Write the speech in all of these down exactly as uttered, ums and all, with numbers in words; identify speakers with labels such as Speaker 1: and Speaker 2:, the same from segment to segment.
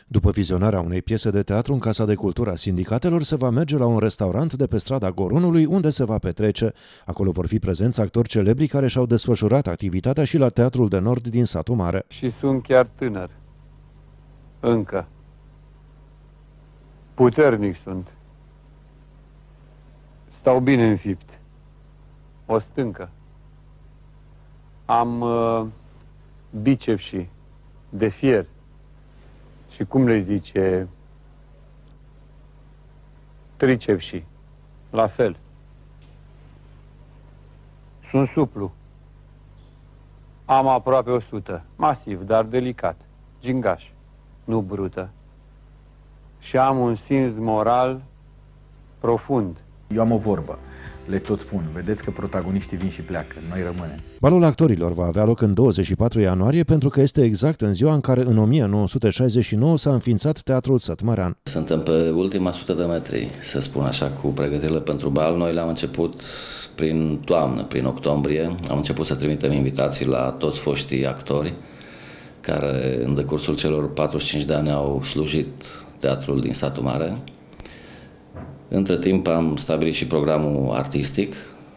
Speaker 1: După vizionarea unei piese de teatru în Casa de Cultură a Sindicatelor, se va merge la un restaurant de pe strada Gorunului, unde se va petrece. Acolo vor fi prezenți actori celebri care și-au desfășurat activitatea și la Teatrul de Nord din Satul Mare.
Speaker 2: Și sunt chiar tânăr. Încă. Puternic sunt. Stau bine înfipt. O stâncă. Am uh, bicepsi de fier. Și cum le zice? Tricepsi. La fel. Sunt suplu. Am aproape o sută. Masiv, dar delicat. Gingaș. Nu brută. Și am un simț moral profund.
Speaker 3: Eu am o vorbă. Le tot spun, vedeți că protagoniștii vin și pleacă, noi rămânem.
Speaker 1: Balul actorilor va avea loc în douăzeci și patru ianuarie, pentru că este exact în ziua în care în o mie nouă sute șaizeci și nouă s-a înființat Teatrul Sătmărean.
Speaker 4: Suntem pe ultima sută de metri, să spun așa, cu pregătirile pentru bal. Noi le-am început prin toamnă, prin octombrie. Am început să trimitem invitații la toți foștii actori care în decursul celor patruzeci și cinci de ani au slujit teatrul din Satul Mare. Între timp am stabilit și programul artistic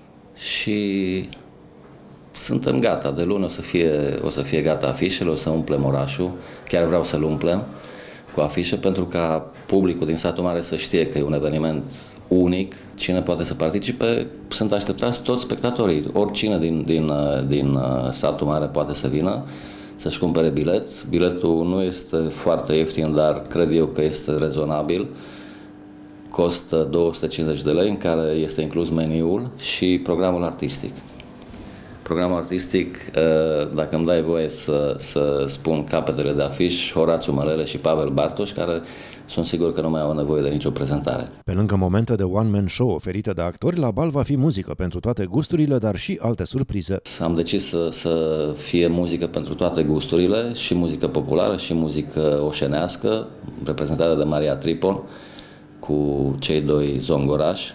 Speaker 4: și suntem gata. De luni o să fie, o să fie gata afișele, o să umplem orașul. Chiar vreau să-l umplem cu afișe pentru ca publicul din Satul Mare să știe că e un eveniment unic, cine poate să participe. Sunt așteptați toți spectatorii. Oricine din, din, din Satul Mare poate să vină să-și cumpere bilet. Biletul nu este foarte ieftin, dar cred eu că este rezonabil. Costă două sute cincizeci de lei, în care este inclus meniul și programul artistic. Programul artistic, dacă îmi dai voie să, să spun capetele de afiș, Horațiu Mălele și Pavel Bartoș, care sunt sigur că nu mai au nevoie de nicio prezentare.
Speaker 1: Pe lângă momente de one-man show oferite de actori, la bal va fi muzică pentru toate gusturile, dar și alte surprize.
Speaker 4: Am decis să, să fie muzică pentru toate gusturile, și muzică populară, și muzică oșenească, reprezentată de Maria Tripon, cu cei doi zongorași.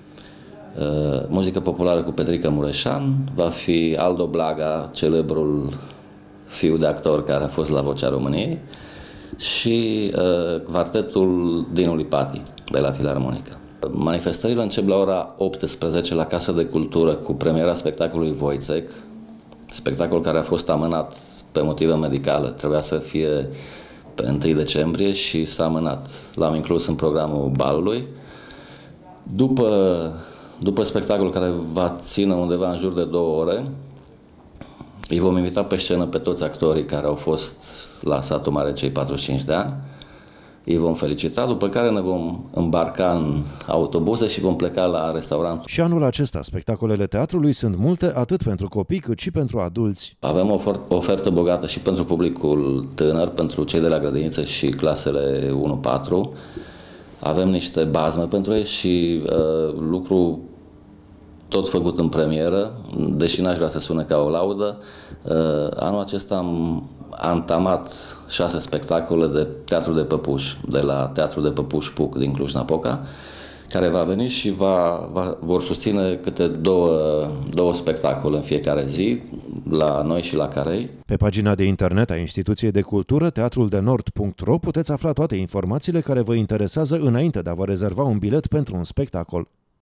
Speaker 4: Uh, muzică populară cu Petrica Mureșan, va fi Aldo Blaga, celebrul fiu de actor care a fost la Vocea României, și uh, quartetul Dinu Lipati de la Filarmonica. Manifestările încep la ora optsprezece la Casa de Cultură cu premiera spectacolului Voițec, spectacol care a fost amânat pe motive medicale. Trebuia să fie pe întâi decembrie și s-a amânat. L-am inclus în programul balului. După, după spectacolul, care va ține undeva în jur de două ore, îi vom invita pe scenă pe toți actorii care au fost la Satul Mare cei patruzeci și cinci de ani. Îi vom felicita, după care ne vom îmbarca în autobuze și vom pleca la restaurant.
Speaker 1: Și anul acesta, spectacolele teatrului sunt multe, atât pentru copii cât și pentru adulți.
Speaker 4: Avem o ofertă bogată și pentru publicul tânăr, pentru cei de la grădiniță și clasele unu patru. Avem niște bazme pentru ei și uh, lucru tot făcut în premieră, deși n-aș vrea să sune ca o laudă. Uh, anul acesta am antamat șase spectacole de teatru de păpuși, de la Teatrul de Păpuși Puc din Cluj-Napoca, care va veni și va, va, vor susține câte două, două spectacole în fiecare zi, la noi și la Carei.
Speaker 1: Pe pagina de internet a Instituției de Cultură, teatrul de nord punct ro, puteți afla toate informațiile care vă interesează înainte de a vă rezerva un bilet pentru un spectacol.